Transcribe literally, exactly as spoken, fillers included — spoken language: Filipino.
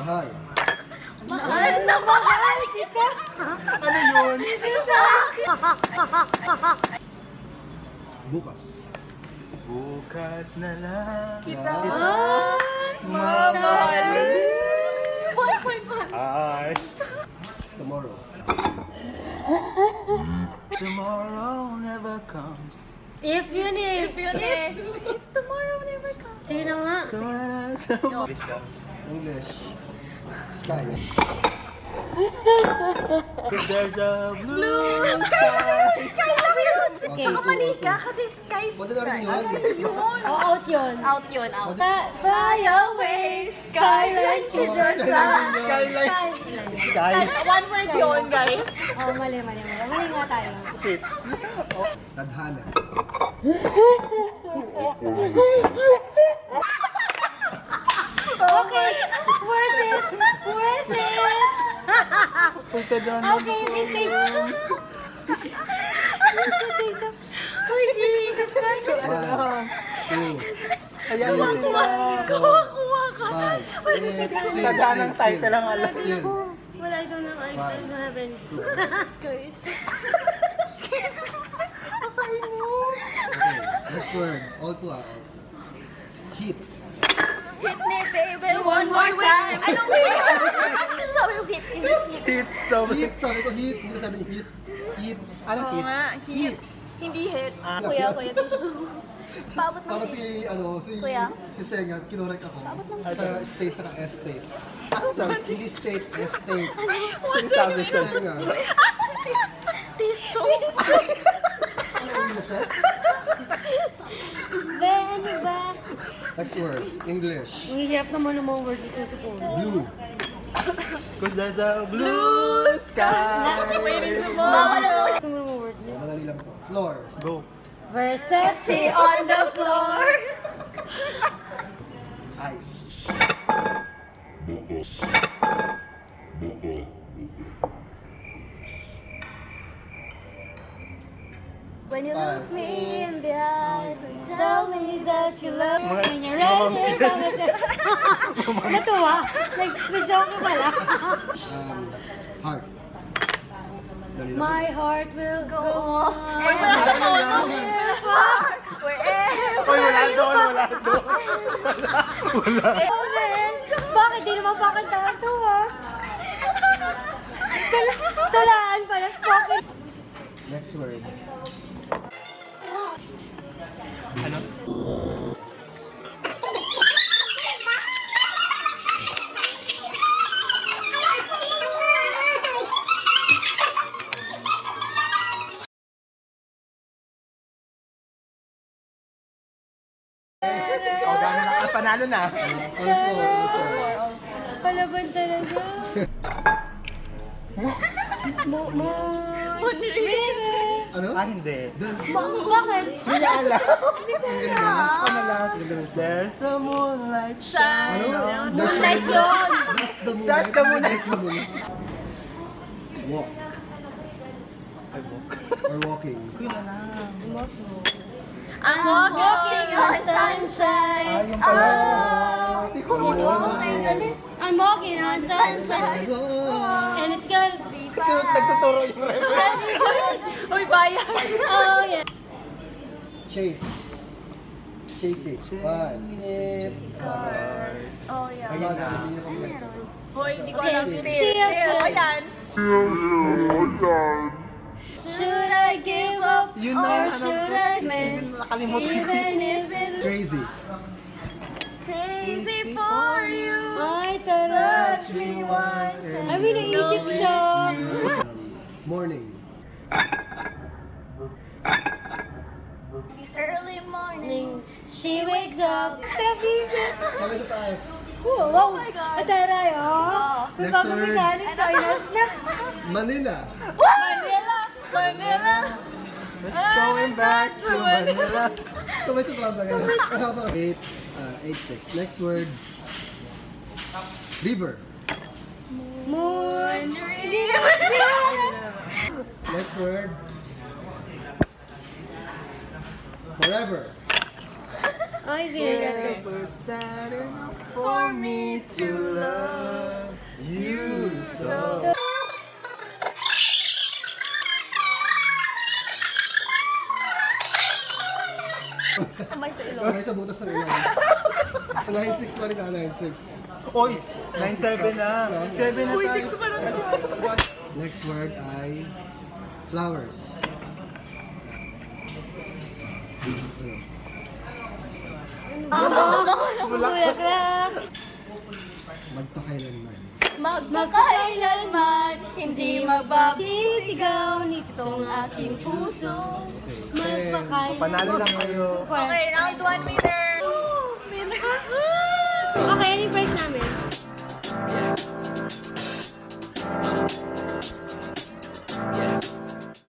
Mahal. Mahal na mahal kita. Ano yun? Bukas. Bukas na lang Kita. mamahalin. Ay. Tomorrow. Tomorrow never comes. If you need. If you need. If tomorrow never comes. Sino nga? So when I English. Sky. If there's a blue sky. Okay. Baka mali ka kasi sky Pwede na rin sky. yun. Oh, out yun. Out yun, out. Fly away, skyline to the sky. Skyline. Skies. One word yun, guys. Oh, mali, mali, mali. Mali nga tayo. Hits. Tadhana. Okay, worth it. Worth it. Punta doon. Okay, we take Uy, sinisip ka. One, two, Ayan three, sila. four, Kuha ka. five, eight, still, Tadaan ng still, title ang alam. Still. Wala ito na I don't have any. Guys. Okay, next word. All two ah. all. Heat. Hit me, baby, one more time. Anong hit? Sabi mo hit, hit, hit. Hits. Sabi. Heat. Sabi ko heat. Hindi ko sabi heat. Heat. Anong Oo hit? nga, Heat. hit. Hindi hit. Ah. Kuya, kuya, tissue. Paabot ng Parang hit. si, ano, si, Kuya? si Senga, kinorek ako. Sa state, saka estate. Sabi. Hindi state, estate. Sinasabi sa. Senga. Tissue. Ano yung siya? Then, ba? Next word. English. Ang hirap naman ng mga word dito sa phone. Blue. Cause there's a blue sky. Waiting to fall. Bawal ang ulit. Ano mga word niya? Madali lang to. Floor. Go. Versace on the floor. Ice. When you Five. look me in the eyes and Tell me that you love me Mga- when you're mga ready. mamsi. Natuwa. Nag-joke ka pala. Um, heart. Dali lang. My heart will go on. on. Ay, wala sa phone. Wherever. Uy, wala doon, wala doon. Wala. Bakit di naman pakantahan to ha? Tala talaan pala, spoken. Next word. Ano? O, gano'n na. Ah, panalo na. Uh, all four. All four. Palaban talaga. Mo, mo, river. Ano? Ah, hindi. Dance. Ba- bakit? Hindi niya alam. Ang ganda. Ano lang? Ang ganda ng song. There's a moonlight shine. Ano? on- Moonlight yun. That's the moonlight. That's the moonlight. That's the moonlight. Walk. I walk. Or walking. I'm walking on sunshine. Ah, yung pala. Oh, Hindi ko I'm alam. walking. I'm walking on sunshine. And it's gonna be Ito, nagtuturo yung reference. Uy, bayan. Oh yeah. Chase. Chase it. One. It. Bangers. Oh, yeah. Ayun Banger. na. Hindi niyo kompleto. Hoy, hindi ko alam. Still. Still, still. Ayan. Should I give up Yun na or yung ano should ko. I miss? Nakalimutan ko. Even if it looks Crazy. Crazy for you. I touch me once. Ay, may naisip siya. Um, morning. Early morning. She wakes up. Tabisip. Kami sa taas. Oh, wow. Ataray, oh. May Next bagong word. mechanics sa inas na. Manila. Manila. Manila. Let's going back to Manila. Tumay sa planta ganyan. Ano pa? Eight. Uh, eight, six. Next word. River. Moon. Next word. Forever. Ay, sige. Was that enough for me to love you so? Kamay sa ilong. Kamay sa butas ng ilong. nine six pa rin ka, nine six. Oy, nine seven na. seven na Uy, tayo. six pa lang. Next word ay flowers. Ano? Bulaklak. Magpakailanman. Magpakailanman, hindi magbabisigaw nitong aking puso. Okay. Magpakain. Panalo lang kayo. Okay, round one winner. Winner. Okay, ano yung price namin?